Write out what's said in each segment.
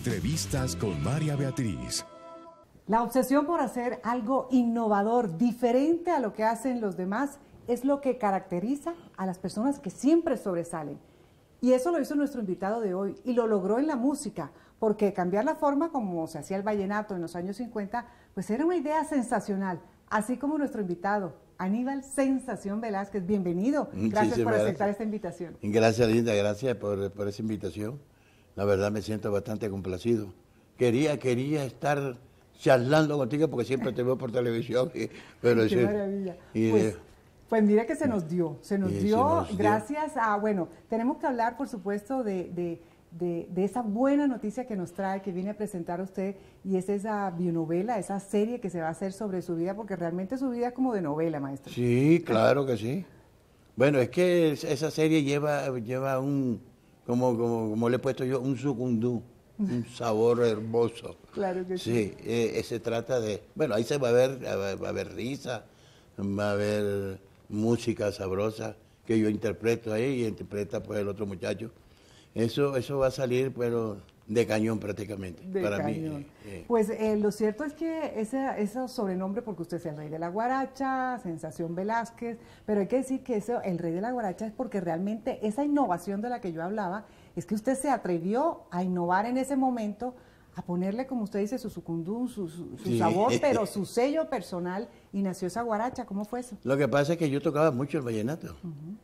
Entrevistas con María Beatriz. La obsesión por hacer algo innovador, diferente a lo que hacen los demás, es lo que caracteriza a las personas que siempre sobresalen. Y eso lo hizo nuestro invitado de hoy, y lo logró en la música, porque cambiar la forma como se hacía el vallenato en los años 50, pues era una idea sensacional, así como nuestro invitado, Aníbal Sensación Velázquez. Bienvenido, gracias por aceptar esta invitación. Gracias, Linda, gracias por esa invitación. La verdad me siento bastante complacido. Quería estar charlando contigo porque siempre te veo por televisión. Pero qué maravilla. Pues mira que se nos dio gracias a, bueno, tenemos que hablar por supuesto de esa buena noticia que nos trae, que viene a presentar usted, y es esa bionovela, esa serie que se va a hacer sobre su vida, porque realmente su vida es como de novela, maestro. Sí, claro que sí. Bueno, es que esa serie lleva un, como le he puesto yo, un sucundú, un sabor hermoso. Claro que sí. Sí, se trata de, bueno, ahí se va a ver risa, va a haber música sabrosa que yo interpreto ahí y interpreta pues el otro muchacho. Eso va a salir, pero de cañón prácticamente, para cañón. mí. Pues lo cierto es que ese sobrenombre, porque usted es el rey de la guaracha, Sensación Velázquez, pero hay que decir que el rey de la guaracha es porque realmente esa innovación de la que yo hablaba, es que usted se atrevió a innovar en ese momento, a ponerle, como usted dice, su sucundú, su sí. sabor, pero su sello personal, y nació esa guaracha. ¿Cómo fue eso? Lo que pasa es que yo tocaba mucho el vallenato,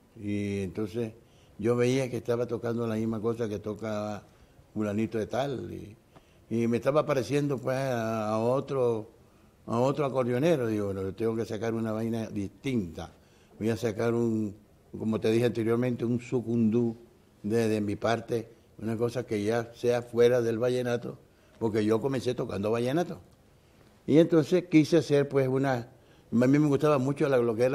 y entonces yo veía que estaba tocando la misma cosa que toca fulanito de tal, y me estaba pareciendo pues a otro acordeonero. Digo, bueno, tengo que sacar una vaina distinta, voy a sacar como te dije anteriormente, un sucundú de mi parte, una cosa que ya sea fuera del vallenato, porque yo comencé tocando vallenato. Y entonces quise hacer pues a mí me gustaba mucho lo que era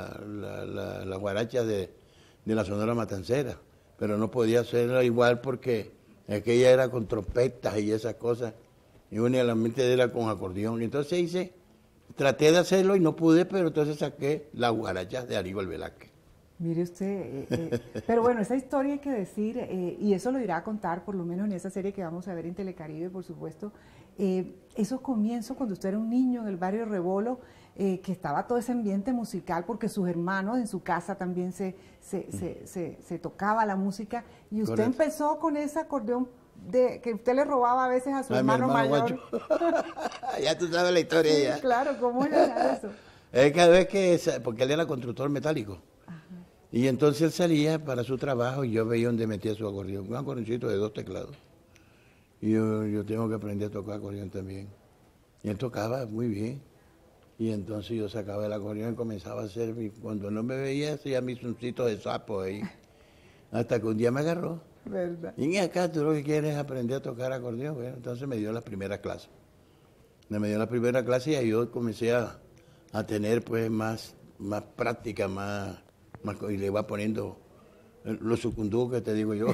la guaracha de la Sonora Matancera, pero no podía hacerla igual porque aquella era con trompetas y esas cosas, y únicamente era con acordeón. Entonces traté de hacerlo y no pude, pero entonces saqué la guaracha de Aníbal Velázquez. Mire usted, pero bueno, esa historia hay que decir, y eso lo irá a contar por lo menos en esa serie que vamos a ver en Telecaribe, por supuesto, esos comienzos cuando usted era un niño en el barrio Rebolo, que estaba todo ese ambiente musical, porque sus hermanos en su casa también se tocaba la música, y usted empezó con ese acordeón que usted le robaba a veces a su hermano mayor. Ya tú sabes la historia. Sí, ya. Claro, ¿cómo era eso? Cada vez porque él era constructor metálico. Y entonces él salía para su trabajo y yo veía donde metía su acordeón, un acordeoncito de 2 teclados. Y yo tengo que aprender a tocar acordeón también. Y él tocaba muy bien. Y entonces yo sacaba el acordeón y comenzaba a hacer, cuando no me veía, hacía mis soncitos de sapo ahí. Hasta que un día me agarró. ¿Verdad? Y acá tú lo que quieres es aprender a tocar acordeón. Bueno, entonces me dio la primera clase. Me dio la primera clase y ahí yo comencé a tener pues más práctica, y le iba poniendo los sucundús que te digo yo.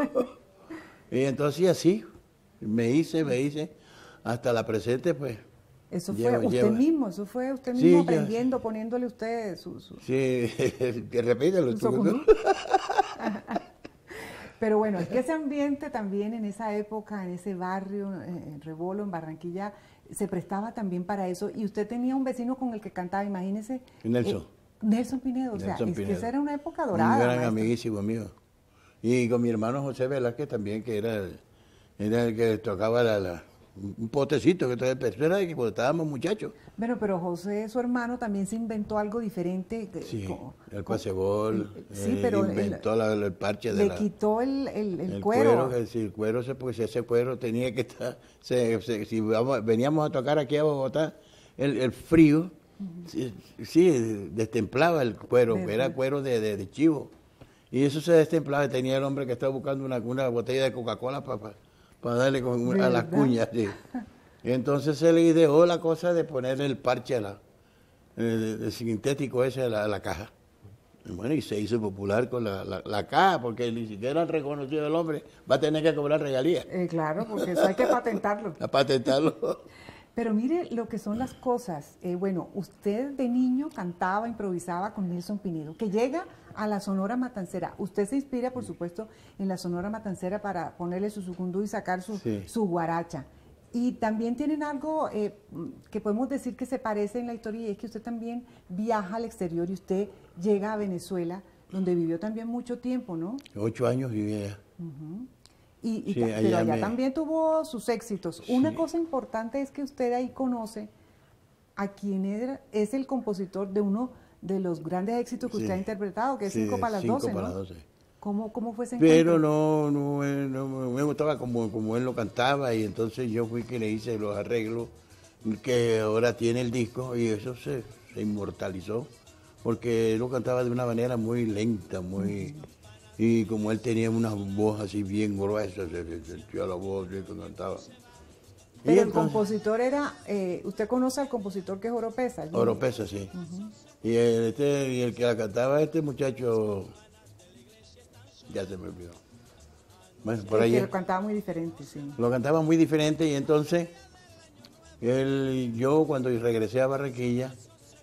Y entonces así me hice, hasta la presente pues. Eso fue usted mismo aprendiendo, poniéndole usted su... Sí, repítelo. Pero bueno, es que ese ambiente también en esa época, en ese barrio, en Rebolo, en Barranquilla, se prestaba también para eso. Y usted tenía un vecino con el que cantaba, imagínese. Nelson Pinedo, que esa era una época dorada. Un gran maestro. amiguísimo mío. Y con mi hermano José Velázquez también, que era el que tocaba un potecito, que era que cuando estábamos muchachos. Bueno, pero José, su hermano, también se inventó algo diferente. Sí, el pasebol, sí, pero inventó el parche le quitó el cuero. El cuero, pues ese cuero tenía que estar, si veníamos a tocar aquí a Bogotá, el frío, sí, destemplaba el cuero, era cuero de chivo. Y eso se destemplaba, tenía el hombre que estaba buscando una botella de Coca-Cola para darle a las cuñas. Sí. Y entonces se le ideó la cosa de poner el parche el sintético ese a la caja. Y bueno, y se hizo popular con la caja, porque ni siquiera han reconocido el hombre, va a tener que cobrar regalías. Claro, porque eso hay que patentarlo. A patentarlo. Pero mire lo que son las cosas. Bueno, usted de niño cantaba, improvisaba con Nelson Pinedo, que llega a la Sonora Matancera. Usted se inspira, por supuesto, en la Sonora Matancera para ponerle su sucundú y sacar su guaracha. Y también tienen algo que podemos decir que se parece en la historia, y es que usted también viaja al exterior y usted llega a Venezuela, donde vivió también mucho tiempo, ¿no? 8 años viví allá. Sí, Sí, pero allá también tuvo sus éxitos. Sí. Una cosa importante es que usted ahí conoce a quien es el compositor de uno de los grandes éxitos que usted ha interpretado, que es Cinco para las 12, ¿no? Para las 12. ¿Cómo fue ese Pero encuentro? no me gustaba como él lo cantaba, y entonces yo fui quien le hice los arreglos que ahora tiene el disco, y eso se inmortalizó, porque él lo cantaba de una manera muy lenta, muy... Y como él tenía una voz así bien gruesa, se sentía la voz que cantaba. Pero Y el entonces, compositor era, usted conoce al compositor que es Oropesa. Oropesa, sí. Y el que la cantaba, este muchacho, ya se me olvidó. Bueno, por ahí. Que lo cantaba muy diferente, sí. Lo cantaba muy diferente, y entonces yo cuando regresé a Barranquilla,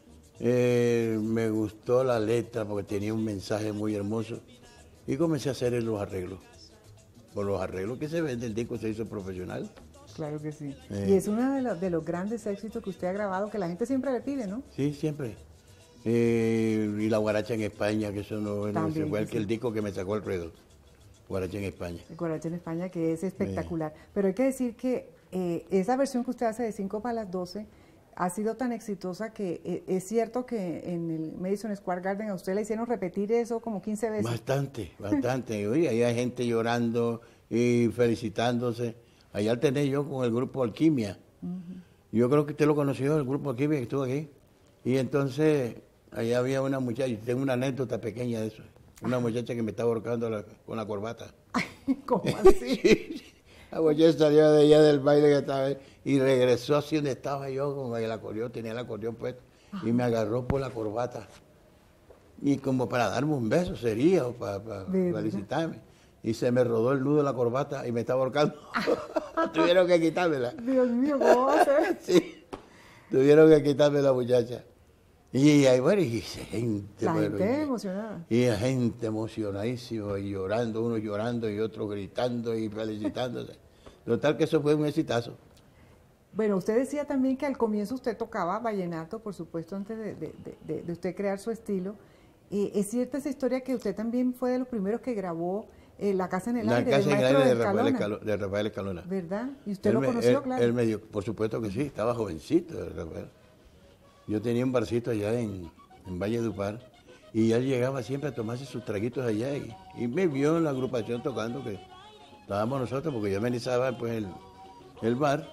me gustó la letra porque tenía un mensaje muy hermoso, y comencé a hacer los arreglos. Por los arreglos que se ven del disco se hizo profesional. Claro que sí. Y es uno de los grandes éxitos que usted ha grabado, que la gente siempre le pide, ¿no? Sí, siempre. Y la guaracha en España, que eso no También, fue sí. el disco que me sacó el ruedo. Guaracha en España. El Guaracha en España, que es espectacular. Pero hay que decir que esa versión que usted hace de 5 para las 12 ha sido tan exitosa que es cierto que en el Madison Square Garden a usted le hicieron repetir eso como 15 veces. Bastante, bastante. Oye, ahí hay gente llorando y felicitándose. Allá alterné yo con el grupo Alquimia. Yo creo que usted lo conoció, el grupo Alquimia, que estuvo aquí. Y entonces, allá había una muchacha, tengo una anécdota pequeña de eso. Una muchacha que me estaba ahorcando con la corbata. ¿Cómo así? Sí. La muchacha salió de allá del baile que estaba ahí y regresó así donde estaba yo, con el acordeón, tenía el acordeón puesto, y me agarró por la corbata. Y como para darme un beso sería, o para felicitarme. Y se me rodó el nudo de la corbata y me estaba ahorcando. Tuvieron que quitármela. Dios mío, ¿cómo va a ser? Sí, tuvieron que quitarme la muchacha. Y ahí, bueno, y gente, La bueno, gente emocionada. y la gente emocionadísima, y llorando, uno llorando y otro gritando y felicitándose. Total que eso fue un exitazo. Bueno, usted decía también que al comienzo usted tocaba vallenato, por supuesto, antes de usted crear su estilo. ¿Es cierta esa historia que usted también fue de los primeros que grabó La Casa en el Aire, del maestro de Escalona? De Rafael Escalona. ¿Verdad? ¿Y usted lo conoció, claro? Él me dio, por supuesto que sí, estaba jovencito, Rafael. Yo tenía un barcito allá en Valle de Upar, y él llegaba siempre a tomarse sus traguitos allá, y me vio en la agrupación tocando, que estábamos nosotros, porque yo amenizaba pues el bar.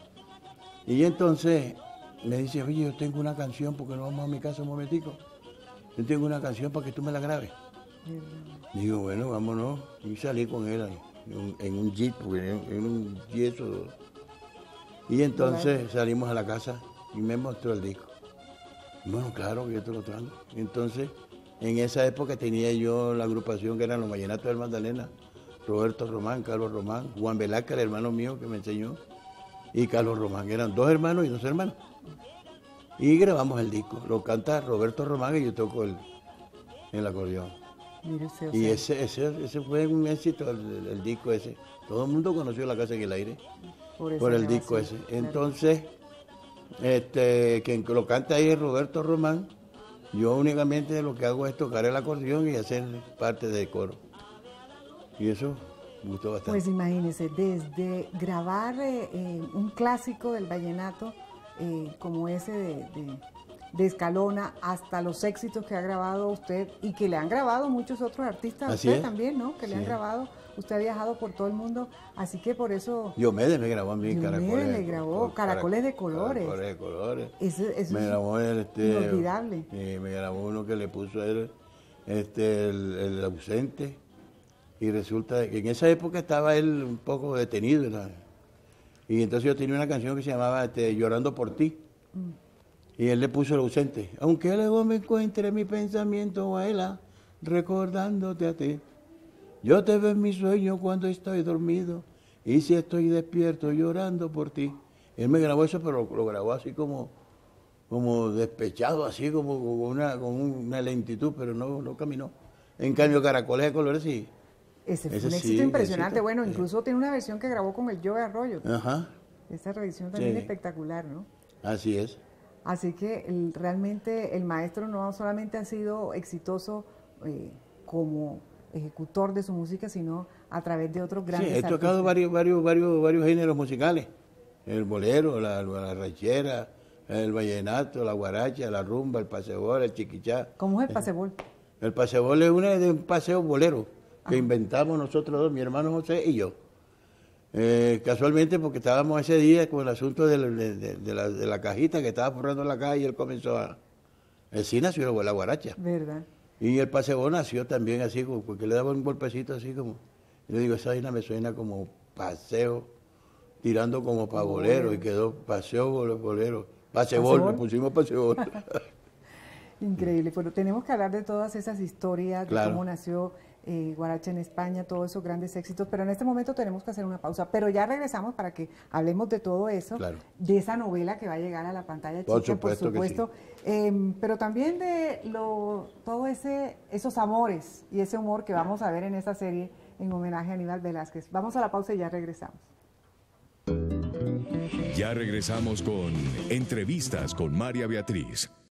Y entonces me dice, oye, yo tengo una canción, porque no vamos a mi casa un momentico. Yo tengo una canción para que tú me la grabes. Digo, bueno, vámonos. Y salí con él en un jeep, en un yeso. Y entonces salimos a la casa y me mostró el disco. Bueno, claro, yo te lo traigo. Entonces, en esa época tenía yo la agrupación que eran los Vallenatos del Magdalena, Roberto Román, Carlos Román, Juan Velázquez, el hermano mío que me enseñó, y Carlos Román, eran 2 hermanos y 2 hermanos. Y grabamos el disco. Lo canta Roberto Román y yo toco el acordeón. Mire usted, Y ese fue un éxito, el disco ese. Todo el mundo conoció La Casa en el Aire por el disco ese. Entonces, quien lo canta ahí es Roberto Román. Yo únicamente lo que hago es tocar el acordeón y hacer parte del coro. Y eso me gustó bastante. Pues imagínese, desde grabar un clásico del vallenato como ese de Escalona, hasta los éxitos que ha grabado usted y que le han grabado muchos otros artistas, Así usted es. también, ¿no? Que le han grabado, usted ha viajado por todo el mundo, así que por eso... Diomedes me grabó a mí, Diomedes Caracoles. le grabó Caracoles de Colores. Caracoles de Colores. Eso Me grabó inolvidable. me grabó uno que le puso él, el ausente. Y resulta que en esa época estaba él un poco detenido, ¿verdad? Y entonces yo tenía una canción que se llamaba Llorando por ti. Y él le puso el ausente. Aunque luego me encuentre mi pensamiento, Aela, recordándote a ti. Yo te veo en mi sueño cuando estoy dormido. Y si estoy despierto llorando por ti. Él me grabó eso, pero lo grabó así como despechado, así como con una lentitud, pero no caminó. En cambio, Caracoles de Colores sí. Ese fue Ese un sí, éxito impresionante. éxito. Bueno, incluso tiene una versión que grabó con el Joe Arroyo. Ajá, Esa reedición también Sí. espectacular, ¿no? así es. Así que realmente el maestro no solamente ha sido exitoso como ejecutor de su música, sino a través de otros Sí, grandes he tocado artistas. varios géneros musicales. El bolero, la ranchera, el vallenato, la guaracha, la rumba, el pasebol, el chiquichá. ¿Cómo es el pasebol? El pasebol es de un paseo bolero que inventamos nosotros dos, mi hermano José y yo. Casualmente porque estábamos ese día con el asunto de la cajita que estaba forrando la caja y él comenzó a... Así nació la guaracha. ¿Verdad? Y el pasebol nació también así, porque le daba un golpecito así como... Yo digo, esa vaina me suena como paseo, tirando como para bolero, y quedó paseo bolero. Pasebol, ¿Pasebol? le pusimos pasebol. Increíble. Bueno, tenemos que hablar de todas esas historias, Claro. de cómo nació Guaracha en España, todos esos grandes éxitos, pero en este momento tenemos que hacer una pausa. Pero ya regresamos para que hablemos de todo eso, Claro. de esa novela que va a llegar a la pantalla Por chica, supuesto que sí. pero también de todo esos amores y ese humor que vamos a ver en esta serie en homenaje a Aníbal Velázquez. Vamos a la pausa y ya regresamos. Ya regresamos con Entrevistas con María Beatriz.